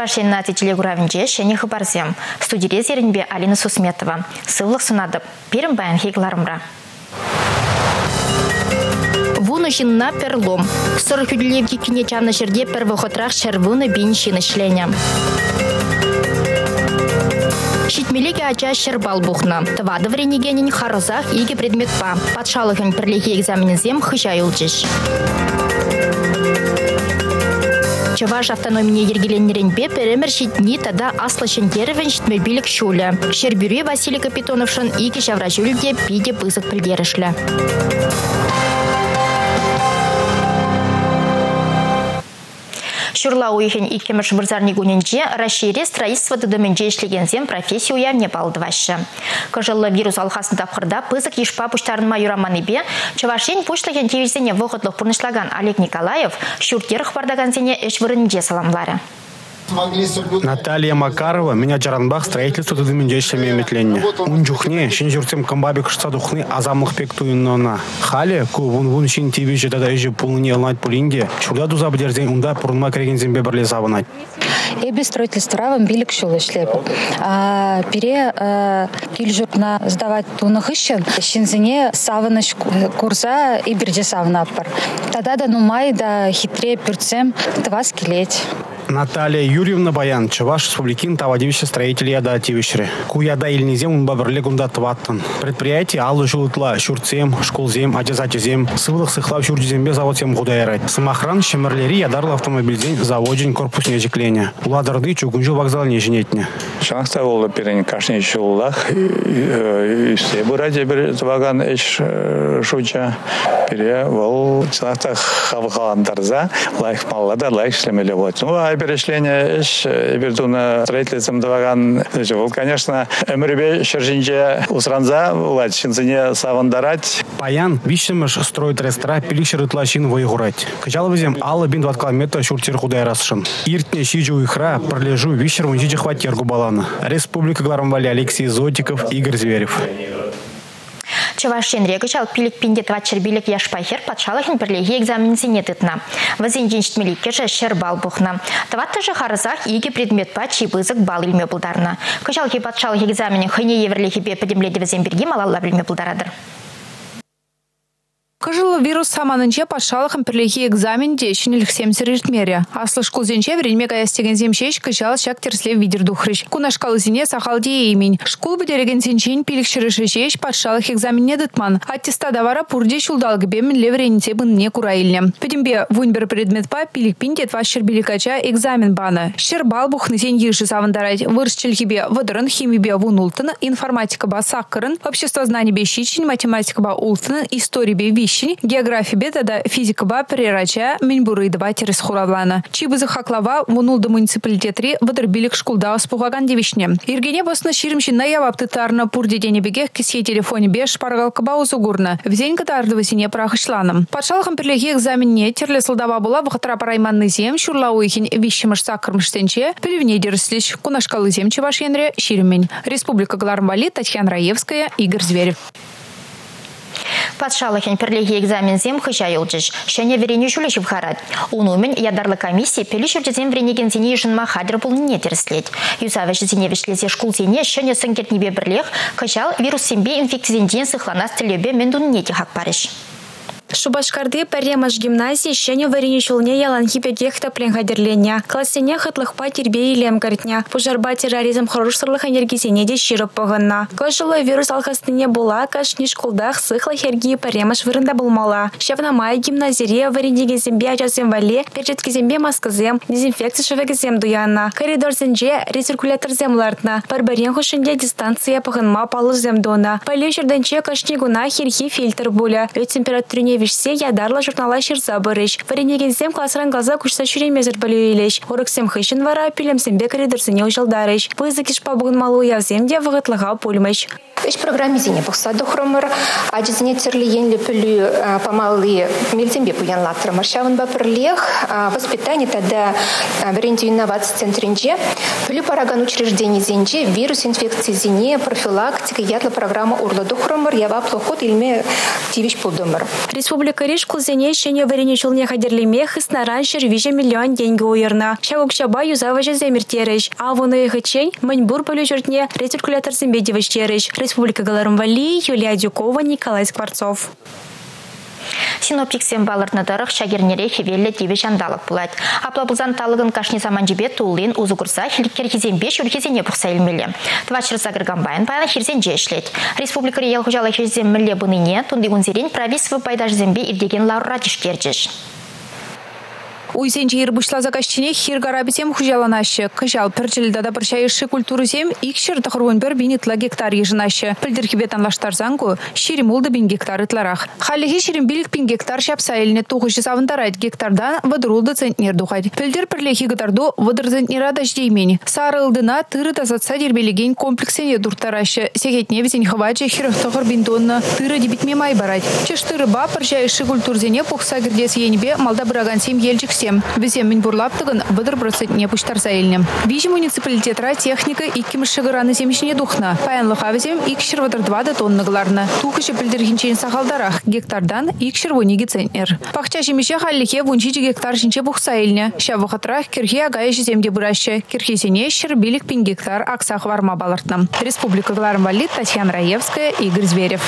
Чавашин на телегуравинже шене хабарзем. Студия зеренбе Алина Сусметова. Сывлық сунады. Перім баян хегларымра. Вунышин на перлом. Сырық үділевге кіне чавны жерде первохотрах шервуны бейін шины шления. Шитмелеге ача шербал бухна. Твады вренегенен харызах иге предмет па. Патшалығын пірлеге экзаменізем хыжай ұлжыш. Чаваш автономия ергеленеренбе перемер шитни тада аслышын деревен шитмебилік шулі. Шербюре Василий Капитоновшын иге шавра жүлде пиде пызык пілдерішлі. Шурла уйхен иккемеш вырзарни гуненже расшире строительство дыдыменже ишлегензем профессию не балдывашы. Кыжылы вирус алхасын тапқырда пызык ешпа пуштарын майураманыбе Чавашин пуштлаген тевизене вғытлық пұрнышлаған Олег Николаев шуртерх бардагансене эш вырынже саламлары. Наталья Макарова, меня Джаранбах, строительство дыдыменжешлеме метленне. Унжухне, шин жүртем камбабек штадухны азамлық пек туыннона. Хали, ку вун шин тивижі дада ежі пулыне алнайт пулинде, шурда дузабы дерден унда пұрынма керегензен бебірле забынайт. Эбе строительство билік шулы шлеп. Пере кил жұртна сдавать тунық ішін, шинзіне савыныш курса и бірде савына аппар. Тада да нумай да хитре пюрцем твас келеть. Наталья Юрьевна Баян, Чаваш республикин тавадивище строители яда ативишре. Куяда ильнезем унбабрле гунда тваттан. Предприятие аллы жулытла, шурцем, школзем, адязатизем, сывлых сыхлав шурдизембе заводсем гудайрать. Самохран шемерлери ядарла автомобильдень заводжень корпус нежекления. Уладарды чугунжу вокзал неженетне. Шанста волы перен кашни шуллах, все бураде бер тваган эш шуча. Пере вол шанста хавхаландарза, лайх маллада, лайх шлемелевот. Перешление бертуна строительством дваган. Конечно, эмребе шержинже усранза, влад шинзине савандарать. Паян вишемеш строит рестора, пиликшеры тлашин воегурать. Качаловызем алла бин 20 километра шуртер худая расшин. Иртне щиджу ихра, пролежу вишер вунжиджи хватер губалана. Республика Гларамвали, Алексей Зотиков, Игорь Зверев. Чавашин регачал пилик пинде твачер билик яшпахер патшалахин перлеги экзамензине тытна. Вазинжин штмеликке же шербал бухна. Таватты же харзах иге предмет пачи бызык бал илме булдарна. Качалки патшалах экзамене хыне еверлихи бе подемледи ваземберги малалла билме булдарадыр. Кыжылы вирус саманынче патшалықын пірлеге экзамен дешін үліксем сіріртмері. Аслы школ зенче веренме гаястеген земшеш кыжал шак терслев видер духрыш. Кунашкалы зене сақалде емень. Школ бідереген зенчен пилікшіріші жеш патшалық экзаменне дытман. Аттеста давара пурде шулдалғы бемен леверенте бінне курайлне. Пөдімбе вунбер предмет па пилік пинде твашыр биликача экзамен баны. Шербал бухны зен еші савандарать. Выршчелхибе вадырын химибе вунултын, информатика ба саққырын, общество знаний бе щичин, математика ба ултын, история бе география бетада физика ба прирача минбуры два терес хуравлана. Чибызы хаклава вунулды муниципалитетри вадырбилик шкулда успугаган девишне. Иргене босна ширимшин наяваптытарна пурде денебеге кисе телефоне беш паргалка ба узугурна. Взень катардывы сине прахышланым. Патшалыхын перлеге экзаменне терле сылдава була вахтара парайманны зем шурла уйхин вищемыш сакырмыштенче пелевне дерслищ кунашкалы зем Чавашенре ширимень. Республика Гларамвали, Татьяна Раевская, Игорь Зверев. Патшалыхен перлеге экзамензем хыжа юлжыш. Шәне верене жүлі жывхарад. Унумен ядарлы комиссия пелішірдезем веренеген зене жынма хадыр бұл не терслет. Юзавыш зене вешлезе шкул зене шәне сыңкертнебе бірлег, хыжал вирус сембе инфекцизенден сыхланас тілебе мендун неде хак парыш. Шубашкарды паремаш гимназии шене вареничулне яланхи пекехта пленхадерленя. Классене хытлыхпа тербе илем картня. Пужарба терроризм хорушсырлых энергизене де широп погынна. Кошылы вирус алхастыне була, кашни шкулдах сыхла херги паремаш вырында булмала. Шевна май гимназире варенеге зембе ачасем вале, перчетки зембе маскызем, дезинфекция шевегезем дуянна. Коридор зенже рециркулятор землартна. Барбарен хушынде дистанция погынма палы земдона. Пале жерденче кашни гуна херхи фильтр буля. Лед температурине вишсе ядарла журнала ширза барыш. Варенегензем классран глаза кушса шуремезер балюилеш. Орыксем хыщын вара пилемсембе коридорсыне ужалдарыш. Пызык ишпа бугын малу явземде вғытлыға пульмыш. Иш программе зине бухсаду хромер, аджизне терлиен лепелю помалы мельзембе пуянлатра маршаван баперлех, воспитание тогда в ренте инноваций центринже, плю параган учреждений зенже, вирус инфекции зине, профилактика, ятла программа урладу хромер, ява плохот ильме тивиш пулдомер. Республика Риш кулзене шене вареничулне хадерлемех с нараншер виже миллион деньги уерна. Шавук шаба юзаважа замертереш, а вон их чень маньбур полю чертне рециркулятор зембедевич тереш. Республика Галармвали, Юлия Дюкова, Николай Скворцов. Синоптик сембалырны дырық шагернере хевелі дебе жандалық бұлайды. Аплабылзан талығын кашни заман жебе тулын узугурса хиліккер кезенбе шүркезене бұқса илмелі. Твачыр загырған байын пайна хирзен же ішлет. Республика Реял Хужалы хирзен мүлі бұныне тундығын зерен правительство пайдаш зембе ирдеген лаура тишкердеш. Уйзенче ирбышла заказчине хиргарабитем хужаланашы. Кыжал пірчілдада біршайышы культурызем икшір тұқыруын бір бинетла гектар ежінашы. Пілдірхібетан лаштарзанку ширимулды бин гектар ытларақ. Халихи ширимбилік бин гектар шапса еліне туғышы савындарайд гектардан вадырулды центнер дұғайд. Пілдір пірлехи гытарду вадыр центнера даждеймені. Сары ылдына тыры тазатса дербелеген комплексене дұрттарашы. Сегетне візен хвачы хирықтығыр бинтонны тыры дебитме май барайд. Чештыры ба біршайышы культурзене пұқса гірдес енбе малда біраган сем елчік Везем минбурлаптығын бұдыр процентне пұштарса еліне. Вижі муниципалитетра техника иккім шығыраны земешіне дұқна. Паянлыға везем икшір вадыр 2 тоннығыларны. Туқышы пілдіргенчен сақалдарақ гектардан икшір вөнеге центнер. Пақча жемеше халлике вөнчичі гектар жінче бұқса еліне. Шавықытрақ кірхе агайы жеземде бұрашы. Кірхесене шырбелік пен гектар ақсақ варма балыртны. Республика Галармвали, Татьяна Раевская, Игорь Зверев.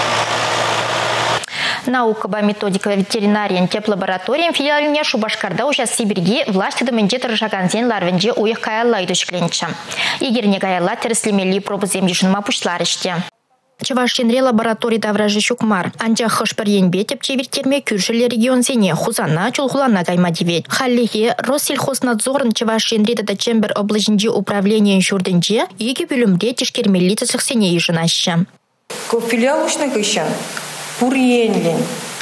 Наука ба методика ветеринариян теплолабораториям филиаліне Шубашкарда ужас Сибирге власти дымынже тұржаганзен ларвенже уйық каялла идушкленчі. Игерне каялла терслемели пробызем ешінма пушлар іште. Чавашенре лабораторий давражы шукмар. Анча хышпыр енбе тепче вертерме күршілі регион зене хузана чулхулана кайма девет. Халлихе Россельхознадзорын Чавашенре дада чембер облажынже управлениен шурденже еге бөлімде тешкермелі тесіксене ешінашы. Филиал ушны кышан. Пурьенлин,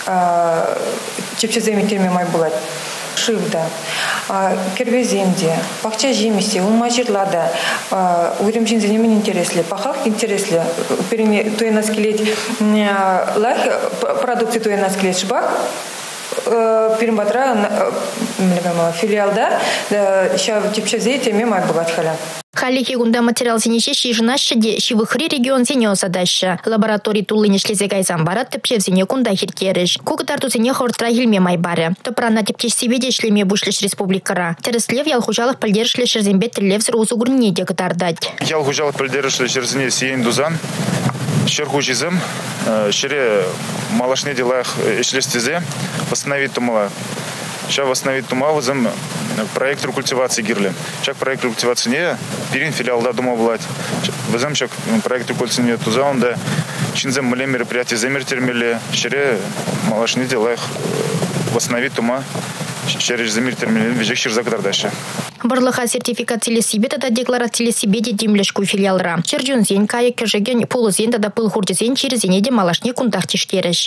чепчеземи терме май булат, шивда, кервеземде, пахча жемиси, умажирлада, уйрымшин занемен интересли, пахах интересли, переме туена скелет, лах продукты туена скелет шбак, перембатра филиалда, ща чепчезе терме май булат халя. Халихи гунда материал зенеше шижынаща де шивыхри регион зене осадаща. Лабораторий тулыне шлезе гайзан барат тепчев зене кунда хиркереш. Кукытарту зене хортра хилме майбаре. Топрана тептеш сибеде шлеме бушлеш республикара. Тереслев ялхужалых пальдершле шерзембе телевзор узугурне де кытардать. Ялхужалых пальдершле шерзене сиен дузан. Шерхужизм, шере малашне делах ишлестезе, восстановить тумала. Сейчас восстановить тумавызым проект рекультивации гирли. Чак проект рекультивации не перин филиалда дома влад. Вызым чак проект рекультивации тузаунда. Чинзем мле мероприятия замертермели. Шере малашне делах восстановить тума. Шере замертермели вежек шерзакдардаши. Барлыха сертификат телесибе тада декларация телесибе демлешку филиалра. Черджун зен кая кержеген полузен тада пыл хурдзен через зенеде малашне кундах тишкереш.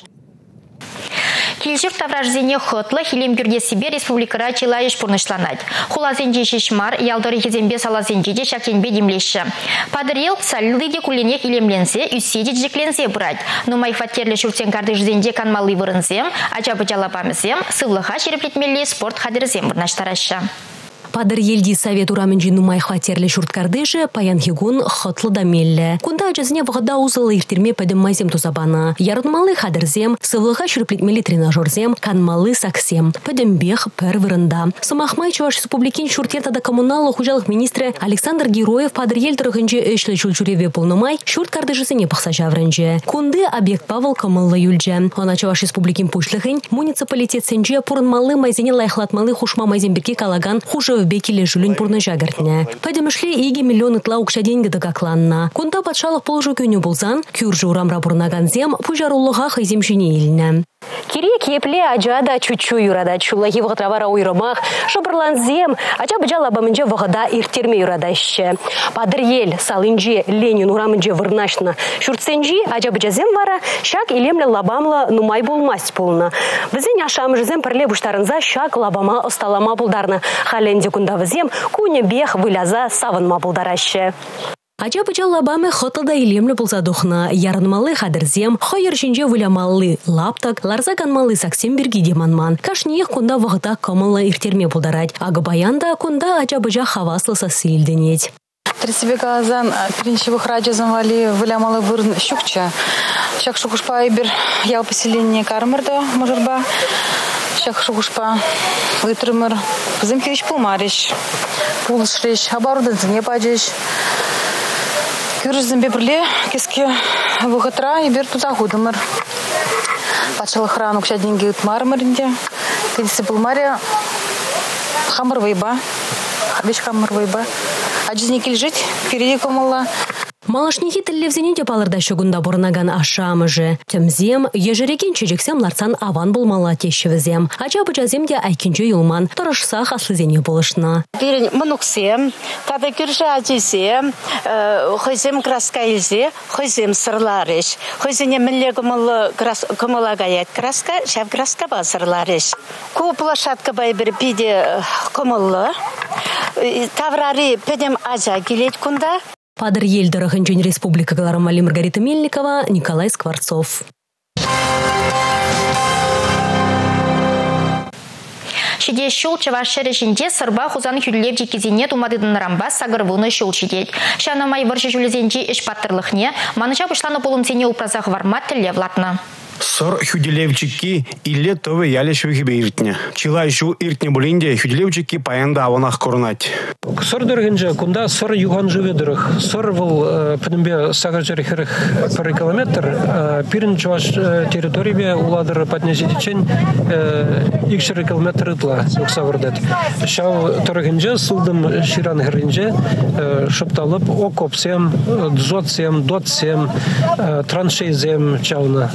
Килжир тавражзене хотлы хилем гюрде себе республикара чилайыш пурнышланать. Хулазенде шишмар, ялдары хизембе салазенде шакенбе демлеші. Падырел саллыге кулине хилемленсе, үсседе джекленсе брать. Но майфатерлі шуртен карды жзенде канмалы вырынзем, ачабы жалапамызем, сывлыха шереплетмелі спорт хадырзем вырнаштарашы. Падыр елди совет урамынжи нумай хватерлі шурткардыжы паянхигун хотлы дамеллі. Кунда ажазіне вғада узылы иртерме пәдім майзем тузабана. Ярынмалы хадырзем, сывлыға шүрплетмелі тренажерзем, канмалы саксем. Пәдім бех пір вырында. Самахмай Чуваш республикин шуртертада коммуналы хужалық министрі Александр Героев падыр ел тұрғынжы өшлі жүлчуреве пулнымай шурткардыжысыне пақса жаврынжы. Кунды объект Павел Камыллы юльжы. Она Чуваш республикин пушлығын муниципалитет сенжі пұрынмалы майзене лайхлатмалы хушма майземберге калаган хужы бекиле жүлін пұрны жагартне. Падемішле еге миллион ытла укша деньги дagaкланна. Кунда патшалық полжу көню болзан, күржі урамра бұрнаган зем пужарулыға хайземшіне еліне. Кирек епле ажада чучу юрада чулахи вғытравара уйромах, шобырлан зем, ача бджала бамынже вғыда иртерме юрадащы. Падыр ел салынже Ленин урамынже вырнашна. Шуртсенжи ача бджазем вара, шак илемле лабамла нумай болмас полна. Бізен ашамыжзем пірле буштарынза шак лабама осталама болдарны. Халенде кунда візем куне бех выляза савынма болдаращы. Ача пычал лабаме хотылда илемле булса духна. Ярынмалы хадырзем, хойыр шинже вылямалы лаптак, ларза канмалы саксем бирги деманман. Кашниех кунда вағыта комылы иртерме булдарать. Ага баянда кунда ача быча хаваслыса сильденеть. Тридцать казан принчивых радиозам вали вылямалы вырн щукча. Шак шукушпа ибер ял поселение кармырда можерба. Шак шукушпа вытрымыр. Замкирич пулмариш. Пулшриш. Абарудын зне падиш. Кюржзен бебрле кеске выхотра ибер туда худымыр. Пачал храну кша деньги утмармыринде. Кедиси пулмаря хамыр вайба. Вещь хамыр вайба. А жизни жить впереди комала. Малашнихи телевизионе палырда шугунда борнаган ашамыжы. Тёмзем, ежерекен чечексем ларцан аван булмала тещевізем. Ача бычаземде айкинчу юлман, торышса хаслызене болышна. Берін мұнуксем, тады күрші ажисем, хойзем краска илзе, хойзем сырларыш. Хойзене мінле кымыла гаят краска, шав краска ба сырларыш. Ку площадка бай бір пиде кымылы, таврари педем ажа келет кунда. Падыр елдері Ханчжэнь Республика Галарамали Маргарита Мельникова, Николай Скворцов. Шеде шул чаваш режимде сырба хузан хүллев жекезене тумадыдын рамба сагырвуны шул шедет. Шана май варжы жүлезенде іш паттырлықне, маныша бұшланы болымсене упразақ вармат тіле влатна. Сор хюделевчики или товы ялешвихи бейртня. Чила шу иртне булинде хюделевчики паянда аванах коронать. Сор дорогенже, кунда сор юган живе дорог. Сор был поднебе сагарджерихерых пару километр. Пирин чуваш территории уладыр поднеситичен икшер километр итла уксавырдет. Шау дорогенже сылдым ширан геренже шопталып окопсем, дзотсем, дотсем, траншейзем чауна.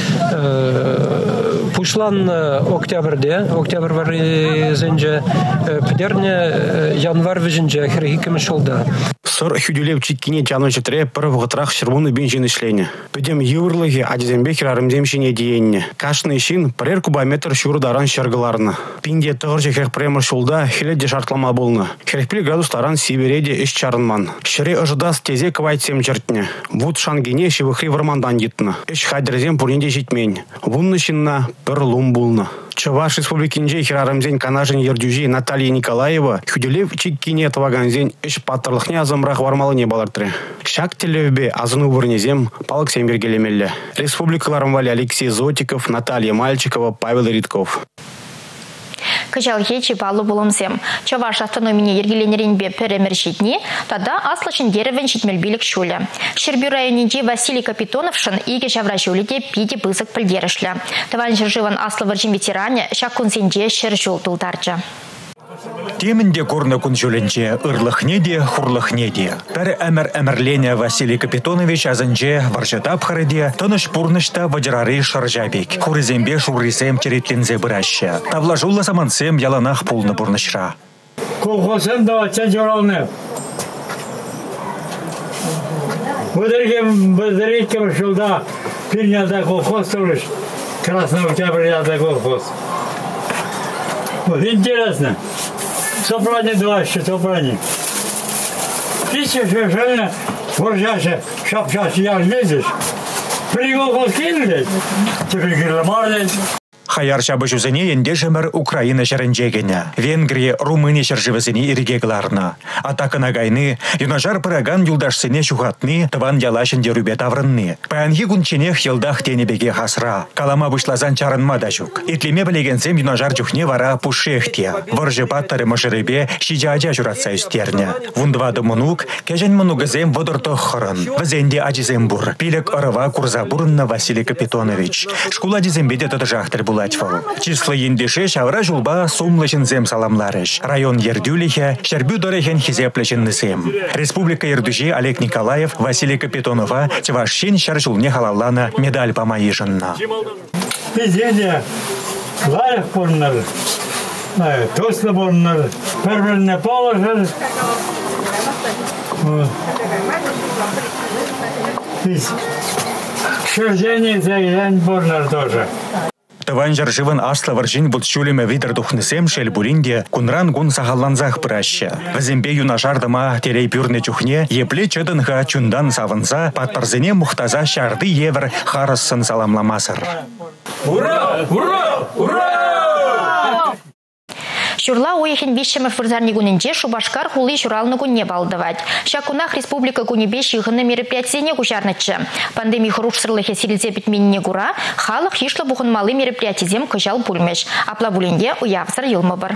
Пушлан октябрьде, октябрь вары зенже педерне январь визенже херхикем шолда. Сор хюделевчик кине чаночи тре пырвгытрах шырвуны бенжин ишлене. Педем юрлыги адизембекер арымземшине диенне. Кашны ишин пырер кубометр шурдаран шаргыларны. Пинде тығырчы херх премер шолда хеледе шартлама болны. Херхпил градус таран сибиреде иш чарынман. Шыре ожидас тезе квайтсем чертне. Вуд шангене шивыхри вармандан дитны. Иш хайдерзем пурненде житмень. Вунны шинна пыр лум булны. Чуваш республикинже херарымзен канажын ердюжи Наталья Николаева хюделевчик кине таваганзен иш паттырлыхне азымрақ вармалы не балартыры. Шак телевбе азыну вырнезем палык сембергелемелі. Республикаларым вали Алексей Зотиков, Наталья Мальчикова, Павел Ритков. Кыжал хечи балу болымсем. Чаваш автономине ергеленеренбе перемер житне, тада аслышын деревен житмелбилік шулі. Шербю районенде Василий Капитоновшын иге жавра жуліде пиде бызык пілдерішлі. Таван жыржыван аслы варжин ветеране шаккунсенде шер жул тулдарча. Темінде көрні күн жөленже, ұрлықнеде, хурлықнеде. Пәрі әмірлене Василий Капитонович азынже варжатап қарыде, тыныш пұрнышта ваджырары шаржабек. Хурызембе шурризем теретлензе бірашшы. Тавла жулла самансем яланақ пулны пұрнышра. Колхозым да отчан жоралны. Выдырекем шулда пирнялда колхоз тұрыш. Красный Октябрьда колхоз. Вот интересно. Собрание два еще, собрание. Тысяча совершенно воржащая, шапчась, я лезешь. Пригол кинули, теперь германия. Хаяр шабышузыне енде жымыр Украина шарынжегені. Венгрия, Румыния шаржывызыне иргегларна. Атакына гайны, юнажар пыраган юлдашсыне шухатны, тыван ялашын дерубе таврынны. Паянхи гунченех елдах тенебеге хасра. Калама вышлазан чарынма да жук. Итлеме білегенсем юнажар жухне вара пушехте. Варжы паттары мышырыбе шижаджа журатса үстерне. Вундвады мунук, кежен мунугызем водыртық хырын. Візенде ажизем бур. Пилек ырыва курза бурынна Василий Капитонович. Шкула дизембеде тадыжақтыр була. Числы ендеше шавра жулба сумлышын зем саламларыш. Район Ердюлихе, Шербю дорехен хизеплечен нысем. Республика Ердюжи Олег Николаев, Василий Капитонова, Чевашшин шаржулне халаллана медаль помаижынна. Везде лайх порнар, тослы порнар, первенне положыр. Шердение заген порнар тоже. Тыван жаржывын аслы варжин бұлтшулеме видер духнысем шел буринде кунран гун сахалланзах праща. Вазембе юнашардыма терей пюрне чухне епле чыдынға чундан савынса паттарзене мухтаза шарды евер харыссын саламламасыр. Ура! Ура! Ура! Шурла уехин вещами фурзарни гунинче Шубашкар хулы шуралны гунне балдывать. Шакунах республика гунебеш йыгынны мероприятиене кучарнычы. Пандемия хрушсырлыхе силзе битменне гура, халық ешлы бухынмалы мероприятиезем кыжал пульмеш. Апла буленде уявсыр йылмы бар.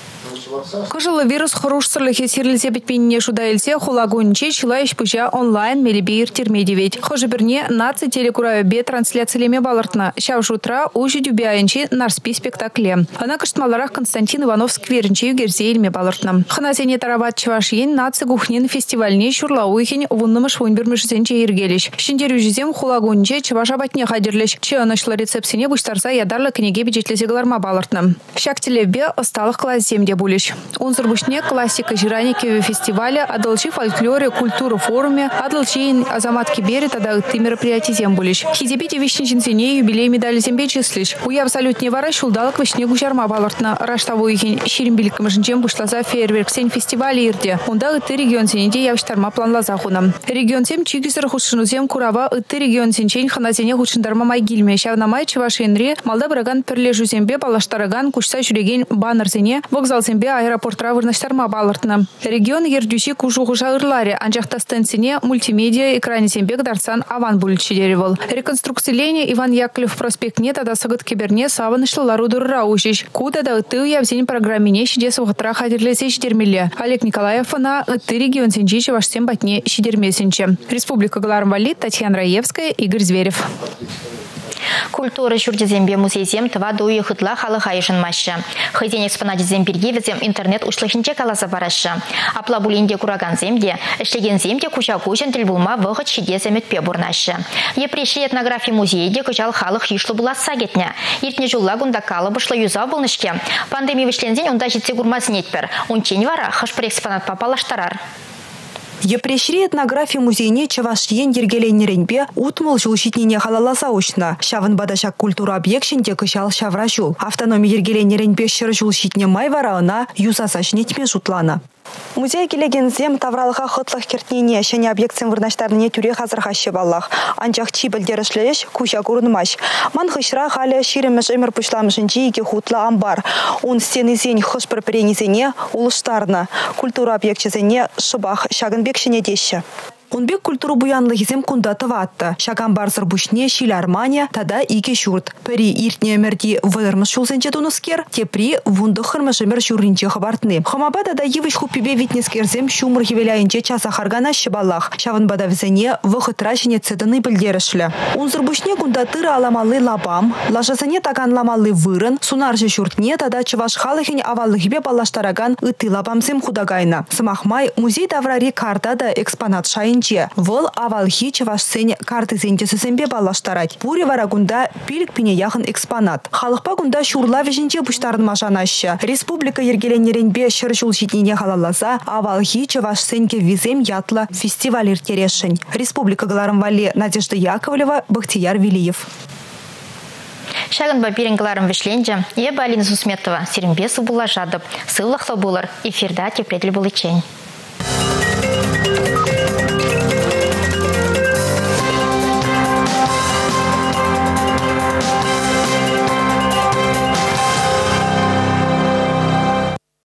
Кыжылы вирус хрушсырлыхе сирлзе битменне шудаэльсе хулагунче чилайш пыжа онлайн мелебейр термедевет. Хожиберне наци телекураю бе трансляциялеме балыртна. Шавш утра ужи дюбяйнче нарспи спектакле. Ана кыштмаларах Константин Иванов сквернче югерзе илме балыртна. Ханасене тарават чевашин наци гухнин фестивальне шурла уйхин вуннымыш вунбермышзенче иргелиш. Шиндер южизем хулагунче чеваша батне хадерлеш. Че анышлы рецепсине буштарса ядарлы книге бюджетлезе галарма балыртна. Шактелевбе осталых класс земде булиш. Он зарбушне классика жираники фестиваля, адалчи фольклоре, культуру форуме, адалчи азаматки бери тогда ты мероприятий зембулиш. Хизебите вишничинцене юбилей медали зембе числиш. Уя абсолютно вара шулдалок вишне гужарма балартна. Раштаву ихин ширимбиликам жинчем бушлаза фейерверк сень фестиваля ирде. Онда ты регион сенеде явштарма планла захунам. Регион сем чигисер худшинузем курава ты регион сенчень ханазене худшиндарма майгильме. Шавнамай чевашенри малда браган перлежу зембе балаштараган кушса журеген баннер зене вокзал зембе аэропортра вырнаштарма балыртна. Регион ердюши кужугужа ырларе, анжақта станцине мультимедиа экране зембек дарсан аван буличи деревол. Реконструкцилене Иван Яковлев проспектне тада сагыт кеберне савынышлылар удырра ужиш. Куда да ты явзень программине шиде сухатра хадерлесе шидермеле. Олег Николаев на ты регион сенчичи вашсем батне шидермесенче. Республика Галармвали, Татьяна Раевская, Игорь Зверев. Культура шурдезембе музейзем тыва дуи хытла халық айышын машы. Хызен экспонатизем бергевізем интернет ушлыхинче каласа барашы. Апла булинде кураган земде, эшлеген земде куча-кучан тіл булма вғыт шиде земетпе бурнашы. Епреші этнография музейде кычал халық ишлы була сагетне. Иртне жулла гунда калы бышлы юза булнышке. Пандемия вишлензен онда житсе гурмасын етпер. Унчен вара хышпыр экспонат папалаштарар. Епрешри этнография музейне чавашиен ергеленеренбе утмыл жылшитнене халаласа учна. Шавын бадашак культура объектшінде кышал шавра жул. Автономия ергеленеренбе шыр жылшитне май варауна юзасашнетме жутлана. Музей келегензем тавралыға хытлық кертнене шәне объектсен вырнаштарыне түре қазырға шебаллах. Анчақ чи білдерішлеш куша көрінмаш. Ман хышра халі ширемеш өмір пұшламышын жиге хутла амбар. Он стенізен хышпыр перенезене улыштарына. Культура объектчезене шыбақ шагынбекшіне деші. Унбек культуру буянлыгизем кунда тыватты. Шаган барзыр бушне шил Армания, тада ике шурт. Пери иртне өмірді вылырмыш шулсенче туныскер, тепри вунды хырмыш өмір шурринче хабартны. Хамаба тада евыш хуппебе витнескерзем шумыр хевеляйынче часа харгана шыбаллах. Шавын бада візене вғытра жіне цедыны білдерішлі. Унзыр бушне кунда тыры аламалы лабам, лажасыне таган ламалы вырын, сунаржы шуртне тада чываш халыхин аваллыгебе балаштараган ыты лабамсем худагайна. Сымахмай музей даврари карта да экспонат шайын. Вол авалхи чавашсен карты зентесесембе балаштарать. Пури варагунда пилик пине яхын экспонат. Халықпа гунда шурла веженче буштарын машанашы. Республика ергеленеренбе шыршул житнене халаласа, авалхи чавашсенке визем ятла фестиваль иртерешень. Республика Галармвали, Надежда Яковлева, Бахтияр Вилиев. Шагын бапирин Галарм вишленже, Еба Алина Сусметова, Сиримбесу була жадып, сыллахлы булар, эфирда тепредель булычень.